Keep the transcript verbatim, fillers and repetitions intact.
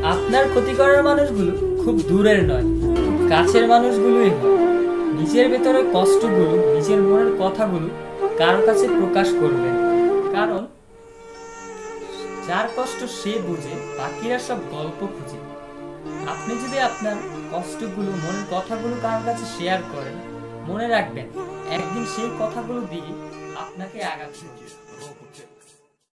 আপনার ক্ষতি করার মানুষগুলো খুব দূরের নয়, কাছের মানুষগুলোই হয়। নিজের ভেতরে কষ্টগুলো, নিজের মনের কথাগুলো কারো কাছে প্রকাশ করবেন, কারণ যার কষ্ট সে বুঝে, বাকিরা সব গল্প খুঁজে। আপনি যদি আপনার কষ্টগুলো, মনের কথাগুলো কারোর কাছে শেয়ার করেন, মনে রাখবেন একদিন সেই কথাগুলো দিয়ে আপনাকে আঘাত করবে।